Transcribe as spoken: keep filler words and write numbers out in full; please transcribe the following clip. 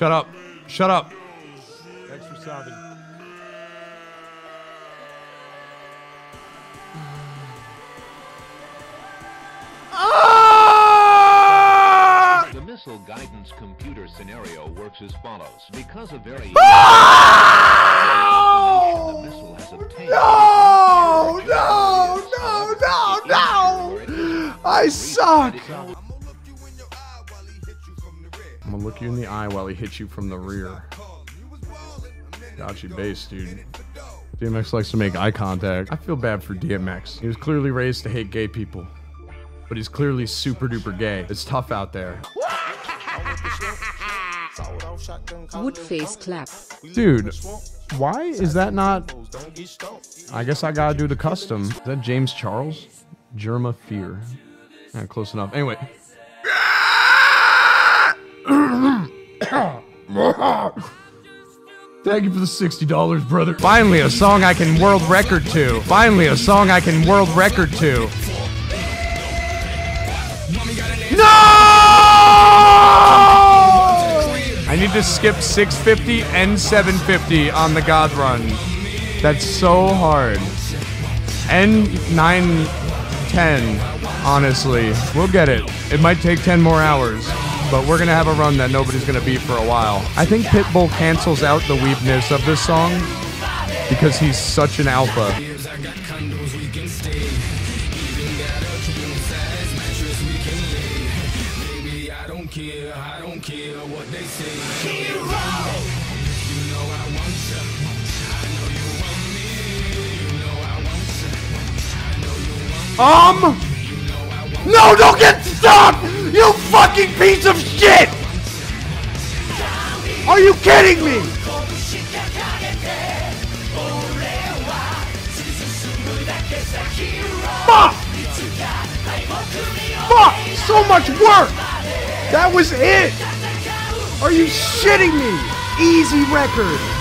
Shut up. Shut up. Thanks for sounding. Ah! The missile guidance computer scenario works as follows. Because of very Oh! the missile has obtained No! No! No! No! No! I suck! I'm gonna look you in the eye while he hits you from the rear. Got you base, dude. D M X likes to make eye contact. I feel bad for D M X. He was clearly raised to hate gay people. But he's clearly super duper gay. It's tough out there. Woodface clap. Dude, why is that not... I guess I gotta do the custom. Is that James Charles? Germa Fear. Yeah, close enough. Anyway. Thank you for the sixty dollars, brother. Finally, a song I can world record to. Finally, a song I can world record to. No! I need to skip six fifty and seven fifty on the God Run. That's so hard. And nine ten, honestly. We'll get it. It might take ten more hours. But we're gonna have a run that nobody's gonna beat for a while. I think Pitbull cancels out the weepness of this song because he's such an alpha. Um. No, don't get stopped! You fucking piece of shit! Are you kidding me? Fuck! Fuck! So much work! That was it! Are you shitting me? Easy record.